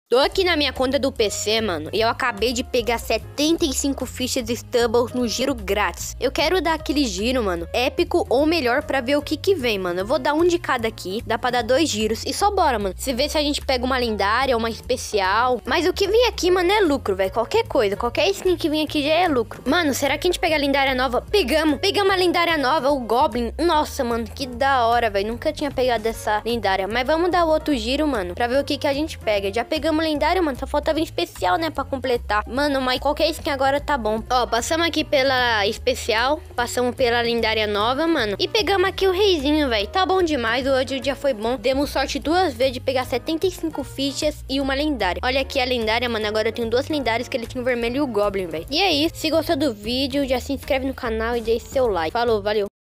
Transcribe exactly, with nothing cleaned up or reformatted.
Tô aqui na minha conta do P C, mano, e eu acabei de pegar setenta e cinco fichas de Stubble no giro grátis. Eu quero dar aquele giro, mano, épico ou melhor pra ver o que que vem, mano. Eu vou dar um de cada aqui, dá pra dar dois giros e só bora, mano. Se vê se a gente pega uma lendária, uma especial. Mas o que vem aqui, mano, é lucro, velho. Qualquer coisa, qualquer skin que vem aqui já é lucro. Mano, será que a gente pega a lendária nova? Pegamos, pegamos a lendária nova, o Goblin. Nossa, mano, que da hora, velho. Nunca tinha pegado essa lendária. Mas vamos dar outro giro, mano, pra ver o que que a gente pega. Já pegamos lendário, mano, só faltava um especial, né, pra completar. Mano, mas qualquer skin agora tá bom. Ó, passamos aqui pela especial, passamos pela lendária nova, mano, e pegamos aqui o reizinho, velho. Tá bom demais, hoje o dia foi bom. Demos sorte duas vezes de pegar setenta e cinco fichas e uma lendária. Olha aqui a lendária, mano, agora eu tenho duas lendárias, que ele tinha o vermelho e o Goblin, velho. E é isso, se gostou do vídeo, já se inscreve no canal e deixe seu like. Falou, valeu.